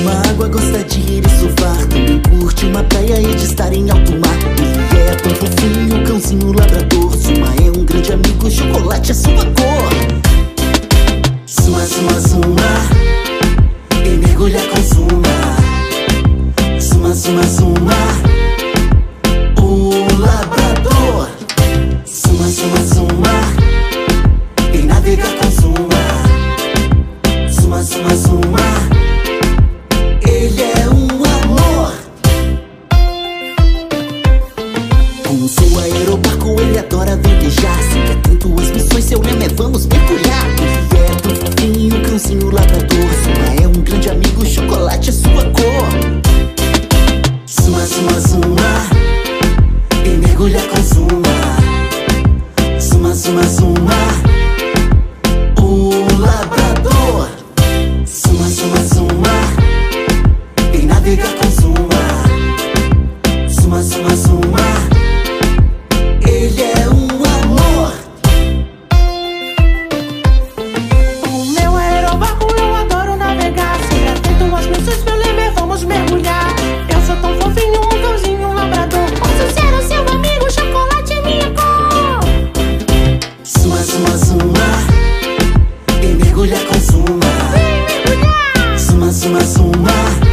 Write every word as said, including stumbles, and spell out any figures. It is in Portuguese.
uma água, gosta de ir e surfar. Também curte uma praia e de estar em alto mar. Ele é tão fofinho, cãozinho labrador. Zuma é um grande amigo, chocolate é sua cor. Zuma, Zuma, Zuma, e mergulha com Zuma. Zuma, Zuma, Zuma, o labrador. Zuma, Zuma, Zuma, e navega com Zuma. Zuma, Zuma, Zuma, ele é um amor. Com o seu aerobarco ele adora vendejar. Sempre atento às missões, seu lema é vamos mergulhar. Ele é tão fofinho, cãozinho labrador. Zuma é um grande amigo, chocolate é sua cor. Zuma, Zuma, Zuma, e mergulha com Zuma. Zuma, Zuma, Zuma, o labrador. Zuma, Zuma, Zuma, e navega com Zuma. Zuma, Zuma, Zuma, ele é um amor. O meu aerobarco eu adoro navegar. Sempre atento às missões, meu lema é vamos mergulhar. Eu sou tão fofinho, um cãozinho, um labrador. Posso ser o seu amigo, chocolate é minha cor. Zuma, Zuma, Zuma, e mergulha com Zuma. Vem mergulhar. Zuma, Zuma, Zuma,